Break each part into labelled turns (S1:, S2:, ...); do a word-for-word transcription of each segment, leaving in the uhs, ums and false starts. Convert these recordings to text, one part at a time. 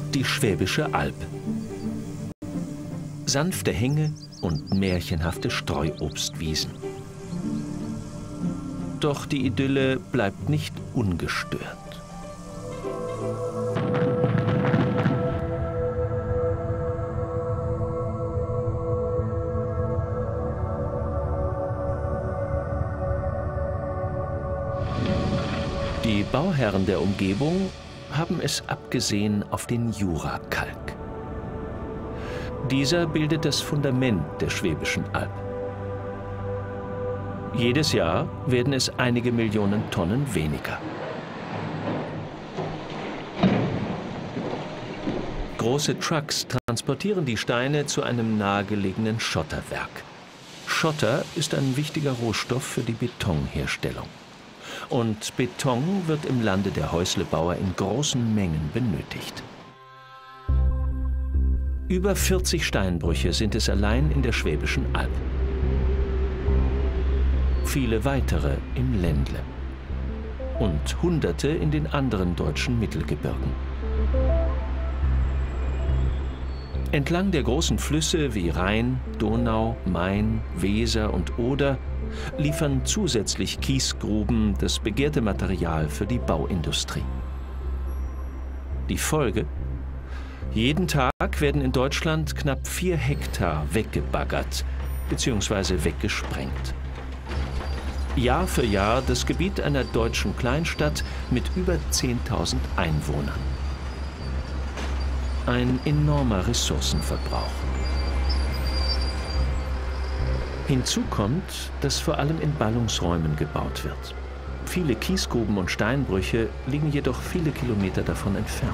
S1: Die Schwäbische Alb. Sanfte Hänge und märchenhafte Streuobstwiesen. Doch die Idylle bleibt nicht ungestört. Die Bauherren der Umgebung haben es abgesehen auf den Jurakalk. Dieser bildet das Fundament der Schwäbischen Alb. Jedes Jahr werden es einige Millionen Tonnen weniger. Große Trucks transportieren die Steine zu einem nahegelegenen Schotterwerk. Schotter ist ein wichtiger Rohstoff für die Betonherstellung. Und Beton wird im Lande der Häuslebauer in großen Mengen benötigt. Über vierzig Steinbrüche sind es allein in der Schwäbischen Alb. Viele weitere im Ländle. Und Hunderte in den anderen deutschen Mittelgebirgen. Entlang der großen Flüsse wie Rhein, Donau, Main, Weser und Oder liefern zusätzlich Kiesgruben das begehrte Material für die Bauindustrie. Die Folge? Jeden Tag werden in Deutschland knapp vier Hektar weggebaggert bzw. weggesprengt. Jahr für Jahr das Gebiet einer deutschen Kleinstadt mit über zehntausend Einwohnern. Ein enormer Ressourcenverbrauch. Hinzu kommt, dass vor allem in Ballungsräumen gebaut wird. Viele Kiesgruben und Steinbrüche liegen jedoch viele Kilometer davon entfernt.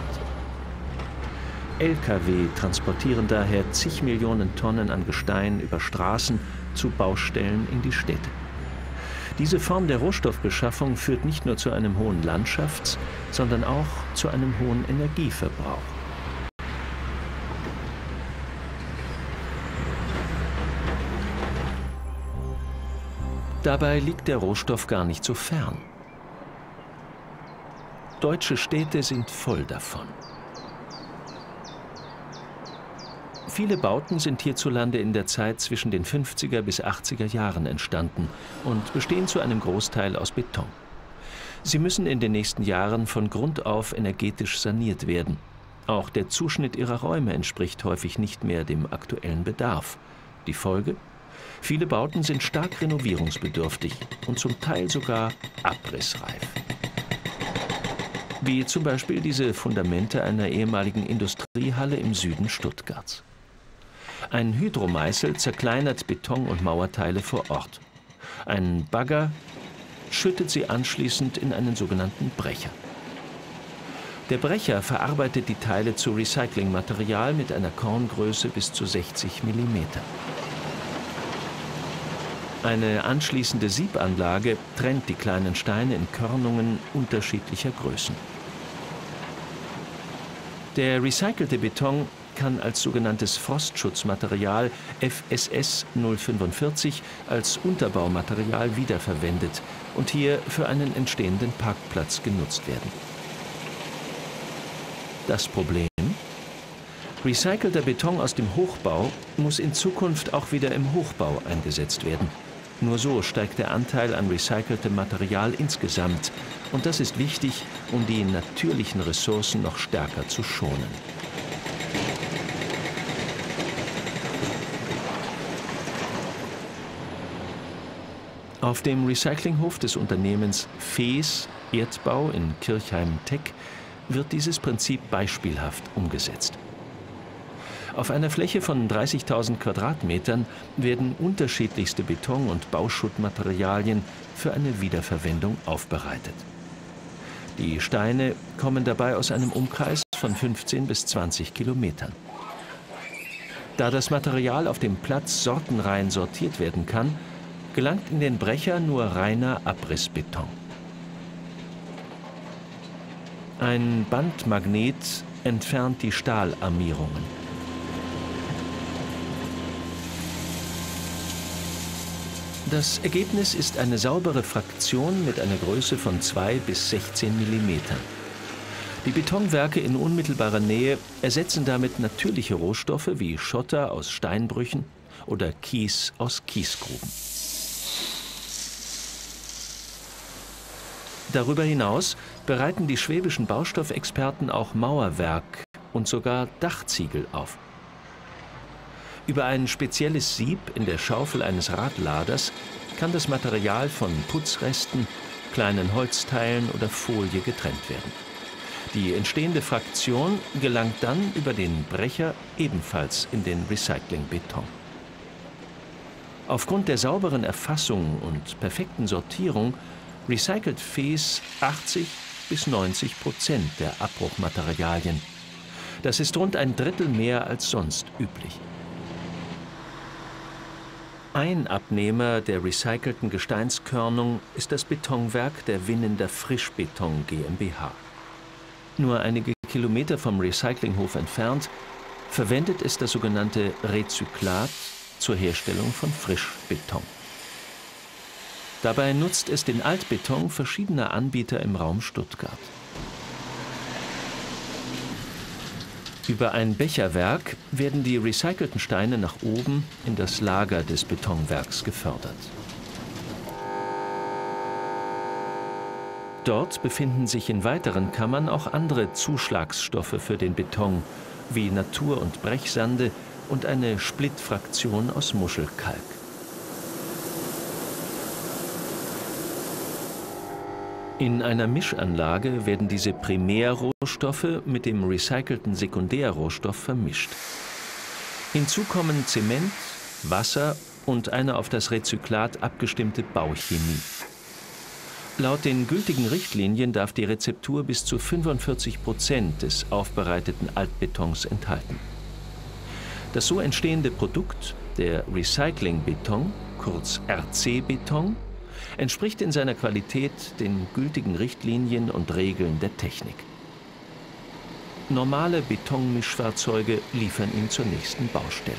S1: L K W transportieren daher zig Millionen Tonnen an Gestein über Straßen zu Baustellen in die Städte. Diese Form der Rohstoffbeschaffung führt nicht nur zu einem hohen Landschafts-, sondern auch zu einem hohen Energieverbrauch. Dabei liegt der Rohstoff gar nicht so fern. Deutsche Städte sind voll davon. Viele Bauten sind hierzulande in der Zeit zwischen den fünfziger bis achtziger Jahren entstanden und bestehen zu einem Großteil aus Beton. Sie müssen in den nächsten Jahren von Grund auf energetisch saniert werden. Auch der Zuschnitt ihrer Räume entspricht häufig nicht mehr dem aktuellen Bedarf. Die Folge? Viele Bauten sind stark renovierungsbedürftig und zum Teil sogar abrissreif. Wie zum Beispiel diese Fundamente einer ehemaligen Industriehalle im Süden Stuttgarts. Ein Hydromeißel zerkleinert Beton- und Mauerteile vor Ort. Ein Bagger schüttet sie anschließend in einen sogenannten Brecher. Der Brecher verarbeitet die Teile zu Recyclingmaterial mit einer Korngröße bis zu sechzig Millimeter. Eine anschließende Siebanlage trennt die kleinen Steine in Körnungen unterschiedlicher Größen. Der recycelte Beton kann als sogenanntes Frostschutzmaterial F S S null fünfundvierzig als Unterbaumaterial wiederverwendet und hier für einen entstehenden Parkplatz genutzt werden. Das Problem? Recycelter Beton aus dem Hochbau muss in Zukunft auch wieder im Hochbau eingesetzt werden. Nur so steigt der Anteil an recyceltem Material insgesamt. Und das ist wichtig, um die natürlichen Ressourcen noch stärker zu schonen. Auf dem Recyclinghof des Unternehmens Fees Erdbau in Kirchheim-Teck wird dieses Prinzip beispielhaft umgesetzt. Auf einer Fläche von dreißigtausend Quadratmetern werden unterschiedlichste Beton- und Bauschuttmaterialien für eine Wiederverwendung aufbereitet. Die Steine kommen dabei aus einem Umkreis von fünfzehn bis zwanzig Kilometern. Da das Material auf dem Platz sortenrein sortiert werden kann, gelangt in den Brecher nur reiner Abrissbeton. Ein Bandmagnet entfernt die Stahlarmierungen. Das Ergebnis ist eine saubere Fraktion mit einer Größe von zwei bis sechzehn Millimetern. Die Betonwerke in unmittelbarer Nähe ersetzen damit natürliche Rohstoffe wie Schotter aus Steinbrüchen oder Kies aus Kiesgruben. Darüber hinaus bereiten die schwäbischen Baustoffexperten auch Mauerwerk und sogar Dachziegel auf. Über ein spezielles Sieb in der Schaufel eines Radladers kann das Material von Putzresten, kleinen Holzteilen oder Folie getrennt werden. Die entstehende Fraktion gelangt dann über den Brecher ebenfalls in den Recyclingbeton. Aufgrund der sauberen Erfassung und perfekten Sortierung recycelt Fees achtzig bis neunzig Prozent der Abbruchmaterialien. Das ist rund ein Drittel mehr als sonst üblich. Ein Abnehmer der recycelten Gesteinskörnung ist das Betonwerk der Winnender Frischbeton GmbH. Nur einige Kilometer vom Recyclinghof entfernt verwendet es das sogenannte Rezyklat zur Herstellung von Frischbeton. Dabei nutzt es den Altbeton verschiedener Anbieter im Raum Stuttgart. Über ein Becherwerk werden die recycelten Steine nach oben in das Lager des Betonwerks gefördert. Dort befinden sich in weiteren Kammern auch andere Zuschlagsstoffe für den Beton, wie Natur- und Brechsande und eine Splittfraktion aus Muschelkalk. In einer Mischanlage werden diese Primärrohstoffe mit dem recycelten Sekundärrohstoff vermischt. Hinzu kommen Zement, Wasser und eine auf das Rezyklat abgestimmte Bauchemie. Laut den gültigen Richtlinien darf die Rezeptur bis zu fünfundvierzig Prozent des aufbereiteten Altbetons enthalten. Das so entstehende Produkt, der Recyclingbeton, kurz R C-Beton, entspricht in seiner Qualität den gültigen Richtlinien und Regeln der Technik. Normale Betonmischfahrzeuge liefern ihn zur nächsten Baustelle.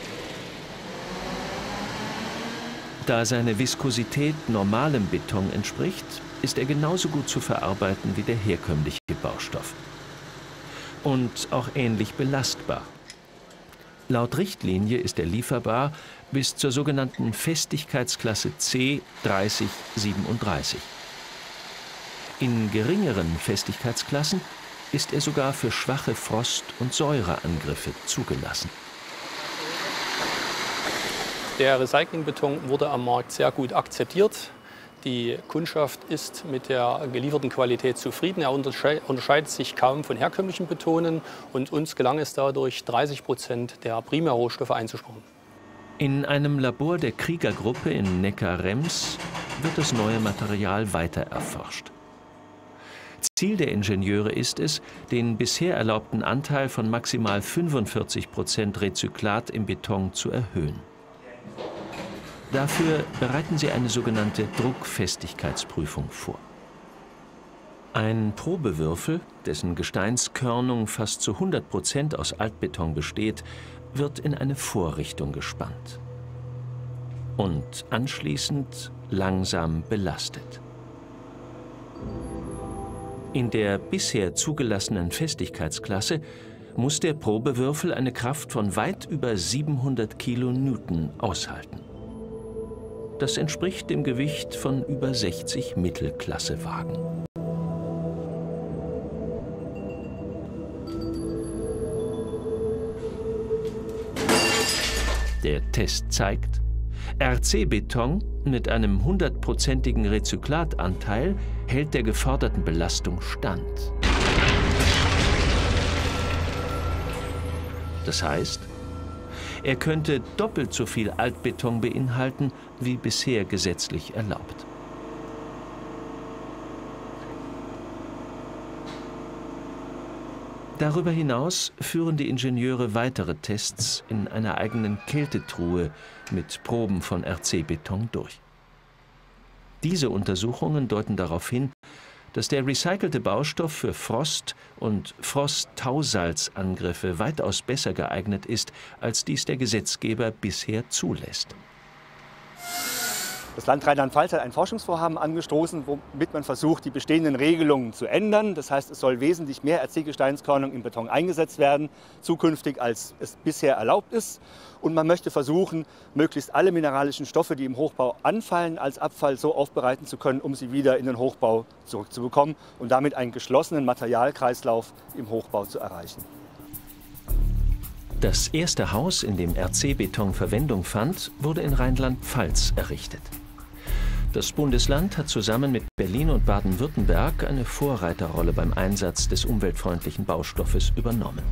S1: Da seine Viskosität normalem Beton entspricht, ist er genauso gut zu verarbeiten wie der herkömmliche Baustoff. Und auch ähnlich belastbar. Laut Richtlinie ist er lieferbar bis zur sogenannten Festigkeitsklasse C dreißig siebenunddreißig. In geringeren Festigkeitsklassen ist er sogar für schwache Frost- und Säureangriffe zugelassen.
S2: Der Recyclingbeton wurde am Markt sehr gut akzeptiert. Die Kundschaft ist mit der gelieferten Qualität zufrieden. Er unterscheidet sich kaum von herkömmlichen Betonen und uns gelang es dadurch, dreißig Prozent der Primärrohstoffe einzusparen.
S1: In einem Labor der Krieger-Gruppe in Neckar-Rems wird das neue Material weiter erforscht. Ziel der Ingenieure ist es, den bisher erlaubten Anteil von maximal fünfundvierzig Prozent Rezyklat im Beton zu erhöhen. Dafür bereiten sie eine sogenannte Druckfestigkeitsprüfung vor. Ein Probewürfel, dessen Gesteinskörnung fast zu hundert Prozent aus Altbeton besteht, wird in eine Vorrichtung gespannt und anschließend langsam belastet. In der bisher zugelassenen Festigkeitsklasse muss der Probewürfel eine Kraft von weit über siebenhundert Kilonewton aushalten. Das entspricht dem Gewicht von über sechzig Mittelklassewagen. Der Test zeigt, R C-Beton mit einem hundertprozentigen Rezyklatanteil hält der geforderten Belastung stand. Das heißt, er könnte doppelt so viel Altbeton beinhalten, wie bisher gesetzlich erlaubt. Darüber hinaus führen die Ingenieure weitere Tests in einer eigenen Kältetruhe mit Proben von R C-Beton durch. Diese Untersuchungen deuten darauf hin, dass der recycelte Baustoff für Frost- und Frost-Tausalzangriffe weitaus besser geeignet ist, als dies der Gesetzgeber bisher zulässt.
S3: Das Land Rheinland-Pfalz hat ein Forschungsvorhaben angestoßen, womit man versucht, die bestehenden Regelungen zu ändern. Das heißt, es soll wesentlich mehr R C-Gesteinskörnung im Beton eingesetzt werden, zukünftig, als es bisher erlaubt ist. Und man möchte versuchen, möglichst alle mineralischen Stoffe, die im Hochbau anfallen, als Abfall so aufbereiten zu können, um sie wieder in den Hochbau zurückzubekommen und damit einen geschlossenen Materialkreislauf im Hochbau zu erreichen.
S1: Das erste Haus, in dem R C-Beton Verwendung fand, wurde in Rheinland-Pfalz errichtet. Das Bundesland hat zusammen mit Berlin und Baden-Württemberg eine Vorreiterrolle beim Einsatz des umweltfreundlichen Baustoffes übernommen.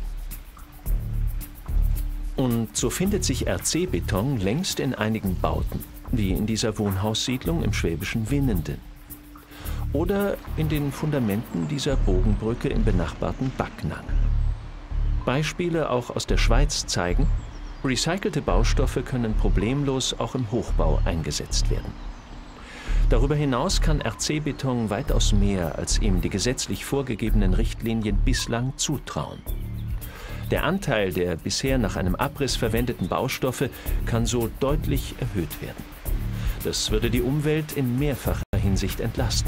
S1: Und so findet sich R C-Beton längst in einigen Bauten, wie in dieser Wohnhaussiedlung im schwäbischen Winnenden. Oder in den Fundamenten dieser Bogenbrücke im benachbarten Backnang. Beispiele auch aus der Schweiz zeigen, recycelte Baustoffe können problemlos auch im Hochbau eingesetzt werden. Darüber hinaus kann R C-Beton weitaus mehr, als ihm die gesetzlich vorgegebenen Richtlinien bislang zutrauen. Der Anteil der bisher nach einem Abriss verwendeten Baustoffe kann so deutlich erhöht werden. Das würde die Umwelt in mehrfacher Hinsicht entlasten.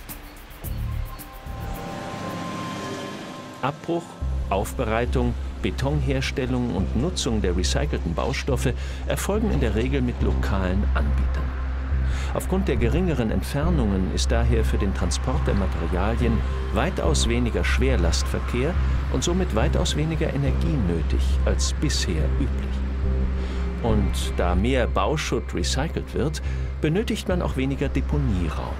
S1: Abbruch, Aufbereitung, Betonherstellung und Nutzung der recycelten Baustoffe erfolgen in der Regel mit lokalen Anbietern. Aufgrund der geringeren Entfernungen ist daher für den Transport der Materialien weitaus weniger Schwerlastverkehr und somit weitaus weniger Energie nötig als bisher üblich. Und da mehr Bauschutt recycelt wird, benötigt man auch weniger Deponieraum.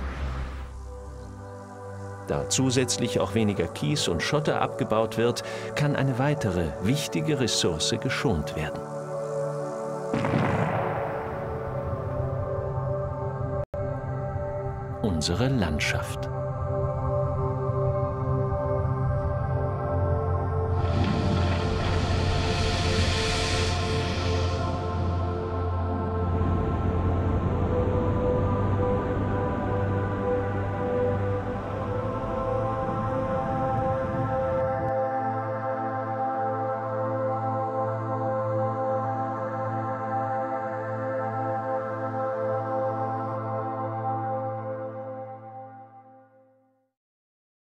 S1: Da zusätzlich auch weniger Kies und Schotter abgebaut wird, kann eine weitere wichtige Ressource geschont werden. Unsere Landschaft.